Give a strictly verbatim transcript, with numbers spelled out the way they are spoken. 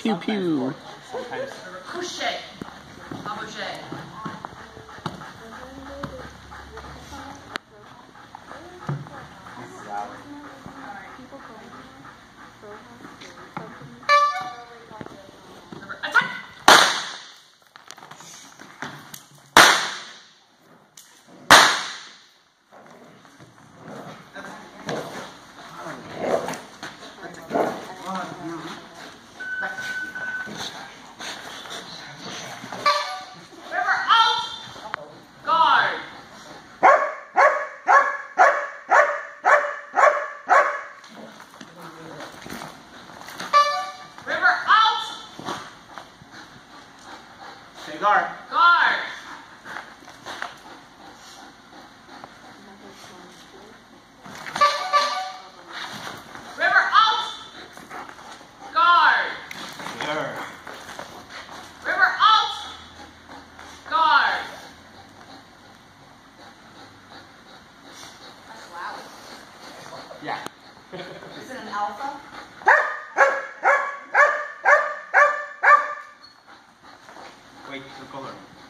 pew pew. Sometimes. Coucher. Aboucher. Wow. Attack! River out! Guard! River out! Okay, guard. Guard! River out! Guard! There. River out! Guard! That's loud. Yeah. Is it an alpha? Wait, the color.